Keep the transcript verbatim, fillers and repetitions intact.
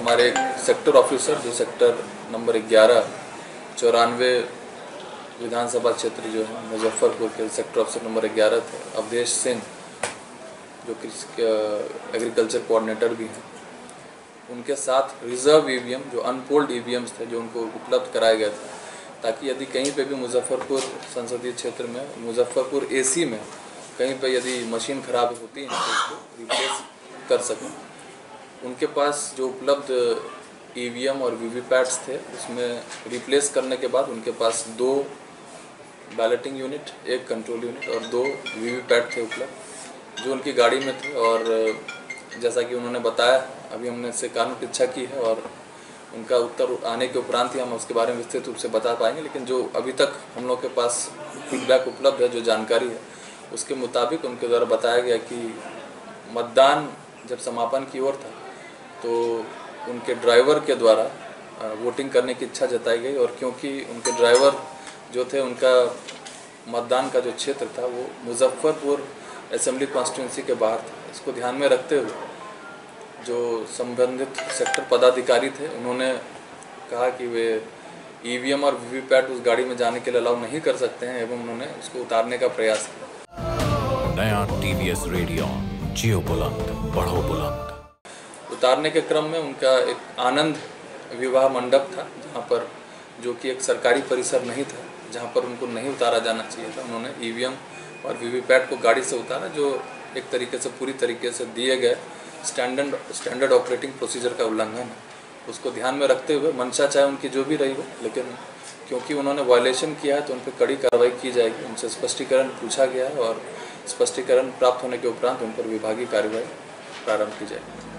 हमारे एक sector officer जो सेक्टर नंबर ग्यारह चौरानवे विधानसभा क्षेत्र जो है मुजफ्फरपुर के सेक्टर ऑफिसर नंबर ग्यारह थे, अवधेश सिंह जो कि एग्रीकल्चर कोऑर्डिनेटर भी हैं, उनके साथ रिजर्व ईवीएम जो अनपोल्ड ईवीएम्स थे जो उनको उपलब्ध कराया गया था, ताकि यदि कहीं पे भी मुजफ्फरपुर संसदीय क्षेत्र में मुजफ्फरपुर एसी में कहीं पे यदि मशीन खराब होती है तो उसको रिप्लेस कर सकें। उनके पास जो उपलब्ध ईवीएम और वीवीपैट्स थे उसमें रिप्लेस करने के बाद उनके पास दो बैलेटिंग यूनिट, एक कंट्रोल यूनिट और दो वीवीपैट थे उपलब्ध जो उनकी गाड़ी में थे। और जैसा कि उन्होंने बताया, अभी हमने इससे कारण परीक्षा की है और उनका उत्तर आने के उपरांत ही हम उसके बारे में विस्तृत रूप से बता पाएंगे। लेकिन जो अभी तक हम लोग के पास फीडबैक उपलब्ध है, जो जानकारी है, उसके मुताबिक उनके द्वारा बताया गया कि मतदान जब समापन की ओर था तो उनके ड्राइवर के द्वारा वोटिंग करने की इच्छा जताई गई, और क्योंकि उनके ड्राइवर जो थे उनका मतदान का जो क्षेत्र था वो मुजफ्फरपुर असेंबली कॉन्स्टिट्यूंसी के बाहर था, इसको ध्यान में रखते हुए जो संबंधित सेक्टर पदाधिकारी थे उन्होंने कहा कि वे ईवीएम और वीवीपैट उस गाड़ी में जाने के लिए अलाउ नहीं कर सकते हैं एवं उन्होंने उसको उतारने का प्रयास किया। नया टीवीएस रेडियन, जियो बुलंद, बढ़ो बुलंद। उतारने के क्रम में उनका एक आनंद विवाह मंडप था जहाँ पर, जो कि एक सरकारी परिसर नहीं था, जहाँ पर उनको नहीं उतारा जाना चाहिए था। उन्होंने ईवीएम और वीवीपैट को गाड़ी से उतारा, जो एक तरीके से पूरी तरीके से दिए गए स्टैंडर्ड स्टैंडर्ड ऑपरेटिंग प्रोसीजर का उल्लंघन है। उसको ध्यान में रखते हुए मंशा चाहे उनकी जो भी रही हो, लेकिन क्योंकि उन्होंने वायलेशन किया है तो उन पर कड़ी कार्रवाई की जाएगी। उनसे स्पष्टीकरण पूछा गया है और स्पष्टीकरण प्राप्त होने के उपरांत उन पर विभागीय कार्रवाई प्रारंभ की जाएगी।